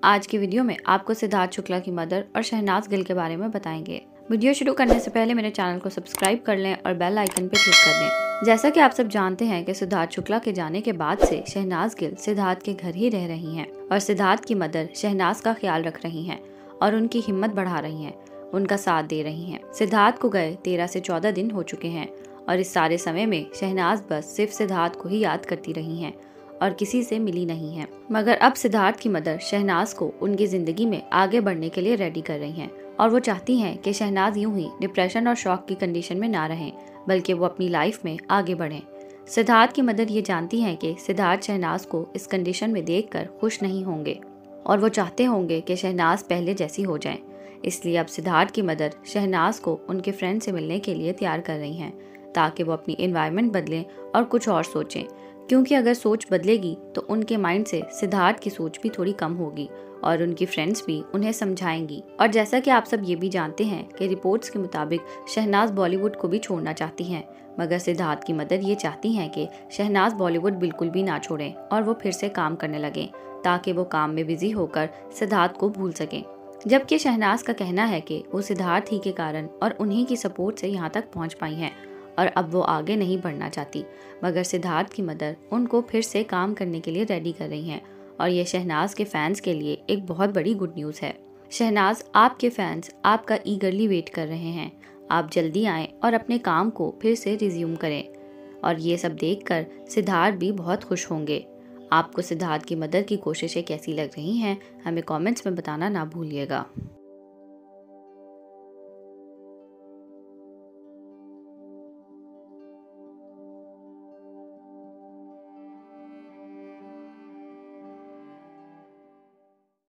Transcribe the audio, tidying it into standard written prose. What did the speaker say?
आज की वीडियो में आपको सिद्धार्थ शुक्ला की मदर और शहनाज गिल के बारे में बताएंगे। वीडियो शुरू करने से पहले मेरे चैनल को सब्सक्राइब कर लें और बेल आइकन पर क्लिक कर दें। जैसा कि आप सब जानते हैं कि सिद्धार्थ शुक्ला के जाने के बाद से शहनाज गिल सिद्धार्थ के घर ही रह रही हैं और सिद्धार्थ की मदर शहनाज का ख्याल रख रही हैं और उनकी हिम्मत बढ़ा रही हैं, उनका साथ दे रही हैं। सिद्धार्थ को गए 13 से 14 दिन हो चुके हैं और इस सारे समय में शहनाज बस सिर्फ सिद्धार्थ को ही याद करती रही हैं और किसी से मिली नहीं है। मगर अब सिद्धार्थ की मदर शहनाज को उनकी जिंदगी में आगे बढ़ने के लिए रेडी कर रही हैं और वो चाहती हैं कि शहनाज यूं ही डिप्रेशन और शॉक की कंडीशन में ना रहें, बल्कि वो अपनी लाइफ में आगे बढ़ें। सिद्धार्थ की मदर ये जानती हैं कि सिद्धार्थ शहनाज को इस कंडीशन में देखकर खुश नहीं होंगे और वो चाहते होंगे कि शहनाज पहले जैसी हो जाए। इसलिए अब सिद्धार्थ की मदर शहनाज को उनके फ्रेंड से मिलने के लिए तैयार कर रही हैं ताकि वो अपनी एनवायरनमेंट बदलें और कुछ और सोचें, क्योंकि अगर सोच बदलेगी तो उनके माइंड से सिद्धार्थ की सोच भी थोड़ी कम होगी और उनकी फ्रेंड्स भी उन्हें समझाएंगी। और जैसा कि आप सब ये भी जानते हैं कि रिपोर्ट्स के मुताबिक शहनाज बॉलीवुड को भी छोड़ना चाहती हैं, मगर सिद्धार्थ की मदर ये चाहती हैं कि शहनाज बॉलीवुड बिल्कुल भी ना छोड़ें और वो फिर से काम करने लगें ताकि वो काम में बिजी होकर सिद्धार्थ को भूल सकें। जबकि शहनाज का कहना है कि वो सिद्धार्थ ही के कारण और उन्हीं की सपोर्ट से यहाँ तक पहुँच पाई हैं और अब वो आगे नहीं बढ़ना चाहती। मगर सिद्धार्थ की मदर उनको फिर से काम करने के लिए रेडी कर रही हैं और ये शहनाज के फैंस के लिए एक बहुत बड़ी गुड न्यूज़ है। शहनाज, आपके फैंस आपका ईगरली वेट कर रहे हैं। आप जल्दी आएँ और अपने काम को फिर से रिज्यूम करें। और ये सब देखकर सिद्धार्थ भी बहुत खुश होंगे। आपको सिद्धार्थ की मदर की कोशिशें कैसी लग रही हैं, हमें कमेंट्स में बताना ना भूलिएगा।